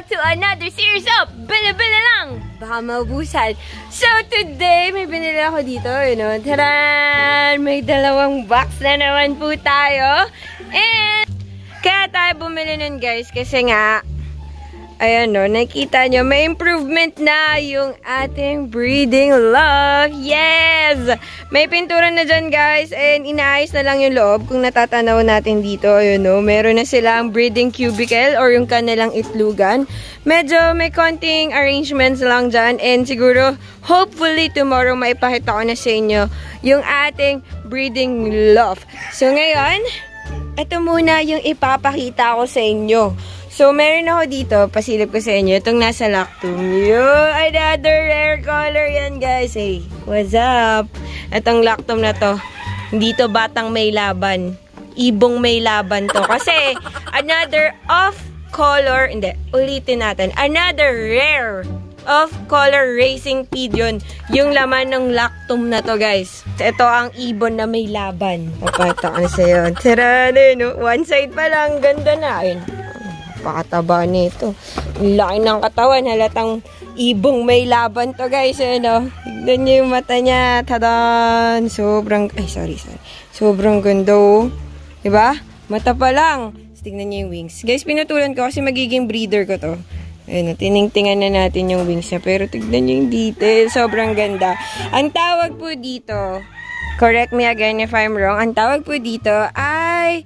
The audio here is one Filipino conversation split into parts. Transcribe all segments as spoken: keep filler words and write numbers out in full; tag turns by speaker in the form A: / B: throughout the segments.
A: to another series of Bila-Bila Lang! Baka maubusan. So today, may binili ako dito, you know. Taran! May dalawang box na naman po tayo. And, kaya tayo bumili nun guys, kasi nga, ayan no, nakita nyo, may improvement na yung ating breeding loft. Yes! May pintura na dyan guys, and inaayos na lang yung loob kung natatanaw natin dito. Ayan no, meron na silang breeding cubicle or yung kanilang itlugan. Medyo may konting arrangements lang dyan, and siguro, hopefully tomorrow maipakita ko na sa inyo yung ating breeding loft. So ngayon, ito muna yung ipapakita ko sa inyo. So, meron ako dito, pasilip ko sa inyo, itong nasa lactum. Yung another rare color yan, guys. Hey, what's up? Itong lactum na to, dito batang may laban. Ibong may laban to. Kasi, another off-color, hindi, ulitin natin, another rare off-color racing pigeon. Yung laman ng lactum na to, guys. Ito ang ibon na may laban. Papata ko na sa'yo. Tara, no? One side pa lang, ganda na. Ayun. Pakataba nito. Ang laki ng katawan. Halatang ibong may laban to guys. Ano? Tignan nyo yung mata niya. Tadan! Sobrang, ay sorry, sorry. Sobrang ganda oh. Diba? Mata pa lang. Tignan nyo yung wings. Guys, pinutulan ko kasi magiging breeder ko to. Ayun, tiningtingan na natin yung wings niya. Pero tignan nyo yung detail. Sobrang ganda. Ang tawag po dito, correct me again if I'm wrong, ang tawag po dito ay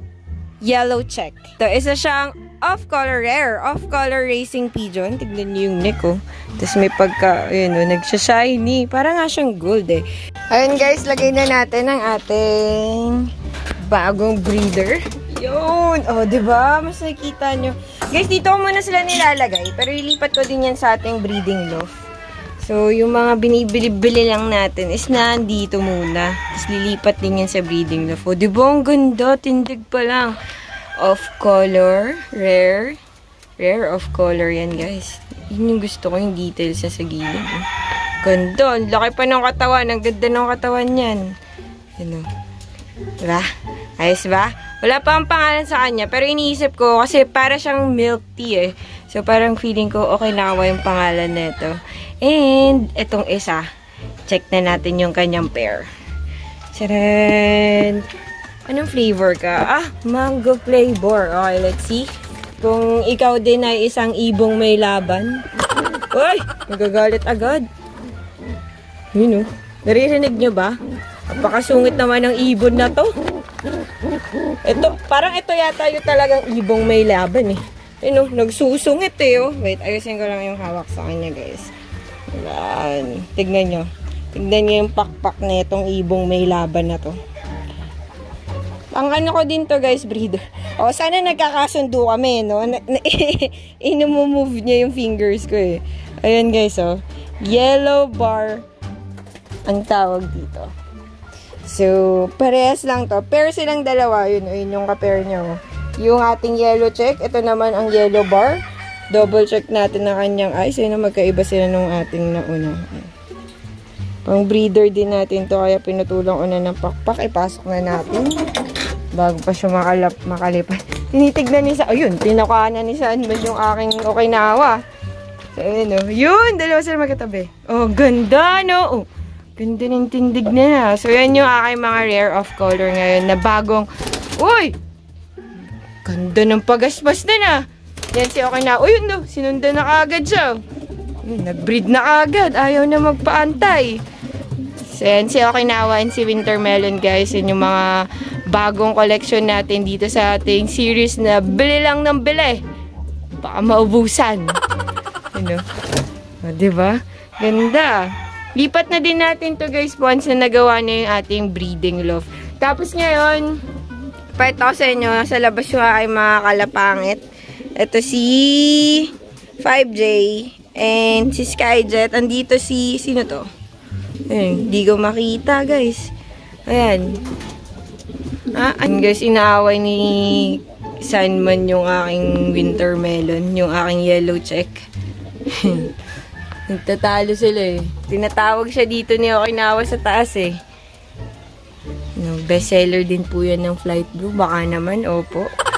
A: yellow check. Ito, isa siyang off-color rare, off-color racing pigeon. Tignan niyo yung neck, oh. Tapos may pagka, ayun, oh, nagsha-shiny. Parang nga siyang gold, eh. Ayun, guys, lagay na natin ang ating bagong breeder. Yun! Oh, diba? Mas nakikita nyo. Guys, dito ko muna sila nilalagay. Pero ilipat ko din yan sa ating breeding loft. So, yung mga binibili-bili lang natin is nandito muna. Tapos lilipat din yan sa breeding loft. O, diba? Ang ganda. Tindig pa lang. Off-color. Rare. Rare off-color yan, guys. Yun yung gusto ko, yung details sa gilid. Eh. Ganda. Ang laki pa ng katawan. Ang ganda ng katawan yan. Ano? Diba? Ayos ba? Wala pa ang pangalan sa kanya. Pero iniisip ko, kasi para siyang milk tea eh. So, parang feeling ko, okay na ako yung pangalan nito. And, itong isa, check na natin yung kanyang pair. Charan! Anong flavor ka? Ah, mango flavor. Okay, let's see. Kung ikaw din ay isang ibong may laban. Uy! Magagalit agad. Yun o. Naririnig nyo ba? Napakasungit naman ng ibon na to. Ito, parang ito yata yung talagang ibong may laban eh. Yun o, nagsusungit eh oh. Wait, ayusin ko lang yung hawak sa kanya guys. Yan. Tignan nyo. Tignan nyo yung pakpak na itong ibong may laban na to. Ang ano ko din to guys, breeder. O, sana nagkakasundo kami, no? Inumove niya yung fingers ko eh. Ayan guys, oh. Yellow bar ang tawag dito. So, parehas lang to. Pair silang dalawa. Yun, yun yung ka-pair nyo. Yung ating yellow check. Ito naman ang yellow bar. Double check natin na kanyang eyes. Ayun na magkaiba sila nung ating nauna. Pang breeder din natin to. Kaya pinutulong ko na ng pakpak. Ipasok na natin. Bago pa siya makalap, makalipat. Tinitignan ni sa... Ayun, pinakuhaan na ni Sandman yung aking okay na awa. So, ayun o. Yun, dalawa sila magkatabi. Oh, ganda, no? Oh, ganda ng tindig na. So, yan yung aking mga rare off-color ngayon na bagong... Uy! Ganda ng pagaspas na na. Yan si okay na. Uy, no, sinundan na kaagad siya. Nag-breed na kaagad. Ayaw na magpaantay. So, yan si Okinawa and si Winter Melon, guys. Yan yung mga bagong collection natin dito sa ating series na bili lang ng bili. Baka maubusan. Ano? O, diba? Ganda. Lipat na din natin to guys once na nagawa na yung ating breeding loft. Tapos ngayon, pakita ko sa inyo, sa labas yung ay mga kalapangit. Ito si five J and si Skyjet. Andito si, sino to? Ayun, hindi ko makita guys. Ayan. Ah, and guys, inaaway ni Sandman yung aking Winter Melon, yung aking yellow check. Nagtatalo sila eh. Tinatawag siya dito ni Okinawa sa taas eh. No, bestseller din po yan ng Flight Blue. Baka naman, opo.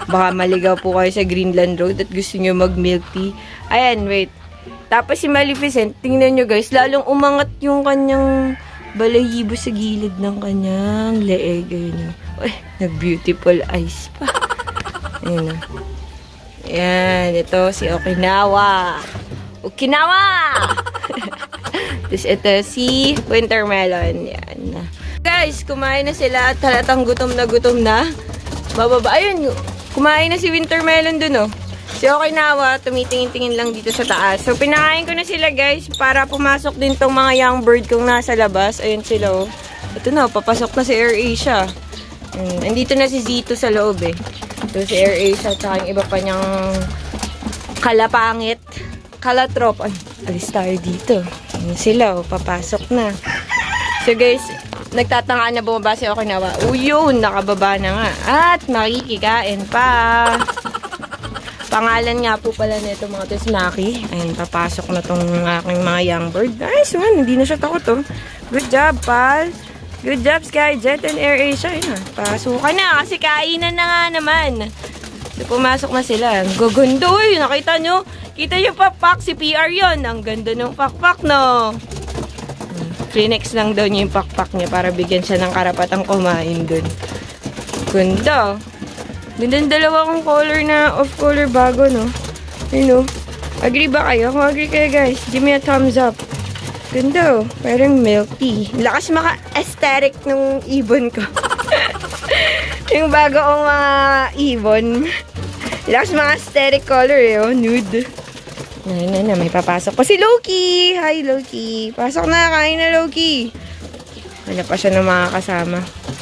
A: Baka maligaw po kayo sa Greenland Road at gusto nyo mag-milk tea. Ayan, wait. Tapos si Maleficent, tingnan nyo guys, lalong umangat yung kanyang balayibo sa gilid ng kanyang leeg. Ayun. Uy, nag-beautiful eyes pa. Ayun na. Ayan, ito si Okinawa. Okinawa! Tapos ito si Wintermelon. Yan. Guys, kumain na sila at halatang gutom na gutom na. Bababa. Ayun, kumain na si Wintermelon dun, oh. Si Okinawa, tumitingin-tingin lang dito sa taas. So, pinakain ko na sila, guys, para pumasok din tong mga young bird kung nasa labas. Ayun sila, oh. Ito na, papasok na si AirAsia. Hmm, andito na si Zito sa loob, eh. Ito si AirAsia, tsaka yung iba pa niyang kalapangit. Kalatrop. Ay, alis tayo dito. Ayun sila, oh. Papasok na. So, guys, nagtatanga na bumaba si Okinawa. O, yun, nakababa na nga. At makikikain pa. Pangalan nga po pala nito mga Tesmaki. Ayun, papasok na tong aking mga young bird. Nice one, hindi na siya takot, oh. Good job, pal. Good job, Skyjet and AirAsia. Ayun na, pasukan na kasi kainan na nga naman. So, pumasok na sila. Gaganda, uy. Nakita nyo? Kita yung pakpak, si P R yun. Ang ganda ng pakpak, no? Kleenex lang daw niya yung pakpak niya para bigyan siya ng karapatang kumain dun. Ganda. Ganda yung dalawa kong color na off-color bago, no? Ayun, no? Agree ba kayo? Kung agree kayo, guys, give me a thumbs up. Ganda, oh. Parang milk tea. Lakas maka-aesthetic nung ibon ko. Yung bago kong mga ibon. Lakas maka-aesthetic color, eh, oh. Nude. Na, na, na. May papasok pa si Loki. Hi, Loki. Pasok na. Kain na, Loki. Wala pa siya ng mga kasama.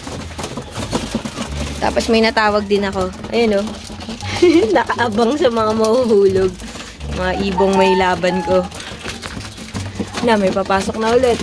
A: Tapos may natawag din ako. Ayun, oh. Nakaabang sa mga mahuhulog. Mga ibong may laban ko. Na, may papasok na ulit.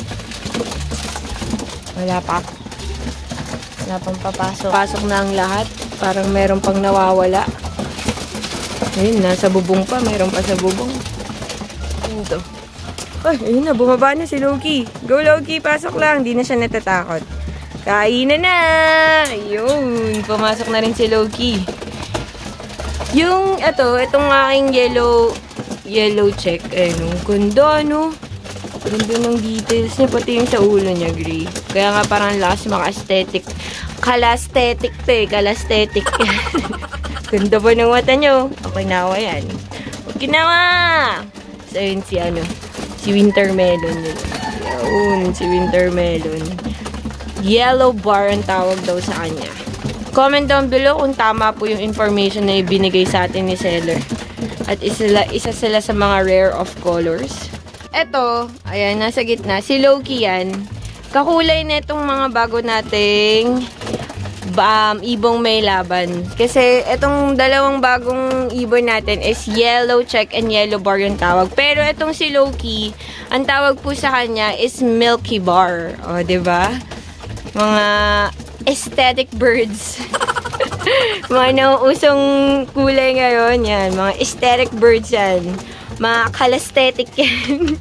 A: Wala pa. Wala pang papasok. Pasok na ang lahat. Parang meron pang nawawala. Ayun, nasa bubong pa. Meron pa sa bubong. Ayun to. Ay, ayun na. Bumaba na si Loki. Go, Loki. Pasok lang. Hindi na siya natatakot. Kainan na! Ayun. Pumasok na rin si Loki. Yung, ito, itong aking yellow, yellow check. Ayun, ganda, no? Ganda ng details niya. Pati yung sa ulo niya, gray. Kaya nga parang last maka-aesthetic. Kala-aesthetic to eh. Kala-aesthetic. Ganda ba ng mata nyo? Okinawa yan. Okinawa! So, yun si ano, si Wintermelon yun. Yun, si Wintermelon. Yellow bar ang tawag daw sa kanya. Comment down below kung tama po yung information na ibinigay sa atin ni seller. At isa, isa sila sa mga rare of colors. Eto, ayan, nasa gitna. Si Loki yan. Kakulay na itong mga bago nating um, ibong may laban. Kasi itong dalawang bagong ibon natin is yellow check and yellow bar yung tawag. Pero itong si Loki, ang tawag po sa kanya is milky bar. O, diba? Mga aesthetic birds. Mga nauusong kulay ngayon. Yan. Mga aesthetic birds yan. Mga kalaesthetic yan.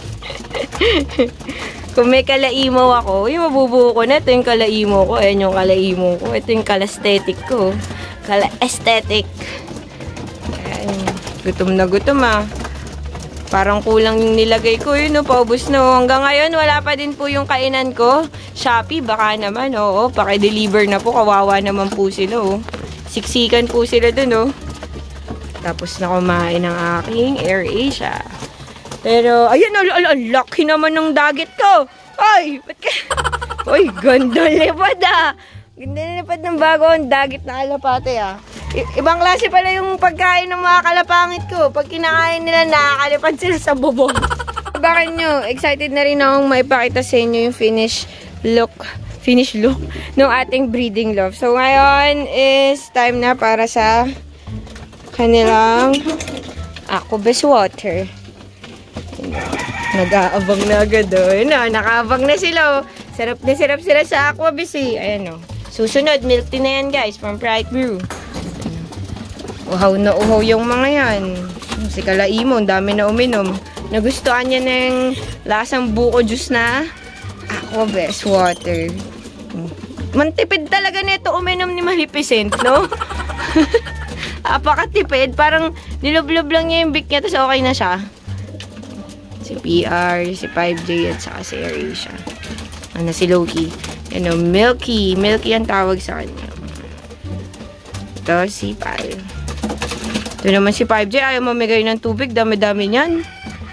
A: Kung may kalaimaw ako, yung mabubuo ko na. Ito yung kalaimaw ko. Ayan yung kalaimaw ko. Ito yung kalaesthetic ko. Kala-aesthetic. Ayan. Gutom na gutom ah. Parang kulang yung nilagay ko. Yun, no, paubos na. Hanggang ngayon, wala pa din po yung kainan ko. Shopee, baka naman, oo. Paki-deliver na po. Kawawa naman po sila, oh. Siksikan po sila dun, oh. Tapos na kumain ng aking AirAsia. Pero, ayun, ang laki naman ng dagat ko. Ay, ba't ka? Uy, ganda lipad, ah. Ganda lipad ng bagong dagat na kalapate, ah. I ibang klase pala yung pagkain ng mga kalapangit ko. Pag kinakain nila, nakakalipad sila sa bubong. Bakit nyo? Excited na rin akong maipakita sa inyo yung finish look. Finish look ng ating breeding love. So, ngayon is time na para sa kanilang aquabase water. Nag-aabang na agad, oh. Ayun na, nakaabang na sila, oh. Sarap na sarap sila sa aquabase, eh. Ayan, oh. Susunod, milk tea na yan, guys, from Pride Brew. Uhaw na uhaw yung mga yan. Si Kalaimo, ang dami na uminom. Nagustuhan niya ng lasang buko juice na aquabase water. Mantipid talaga nito uminom ni Maleficent, no? Apakatipid. Parang nilublob lang niya yung beak niya, tapos okay na siya. Si P R, si five J, at saka si AirAsia. Ano, si Loki. Ano, Milky. Milky ang tawag sa kanya. Ito, si Pal. Ito naman si five J. Ayaw mamigay ng tubig. Dami-dami niyan.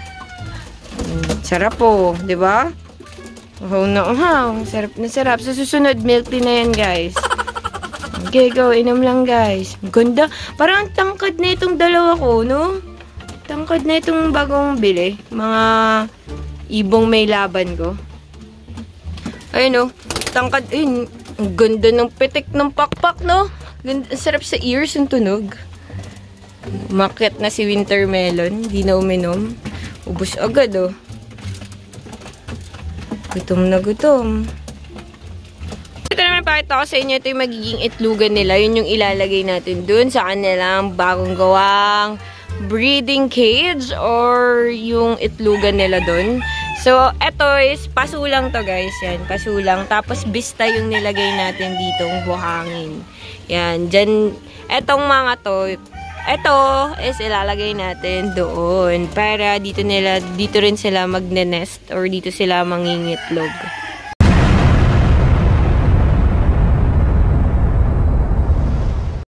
A: Sarap po. Diba? Uhaw na uhaw. Sarap na sarap. Sa susunod, milk tea na yan, guys. Okay, go. Inom lang, guys. Ganda. Parang ang tangkad na itong dalawa ko, no? Tangkad na itong bagong bili. Mga ibong may laban ko. Ayun, no? Tangkad. Ayun. Ang ganda ng pitik ng pakpak, no? Ganda. Ang sarap sa ears yung tunog. Umakyat na si Wintermelon. Hindi na uminom. Ubus agad, oh. Gutom na gutom. Ito naman pakita ko sa inyo. Ito yung magiging itlugan nila. Yun yung ilalagay natin dun sa kanilang bagong gawang breeding cage or yung itlugan nila dun. So, ito is pasulang to, guys. Yan, pasulang. Tapos, bista yung nilagay natin ditong buhangin. Yan, dyan. Etong mga to, ito is ilalagay natin doon para dito nila dito rin sila magne-nest or dito sila mangingitlog.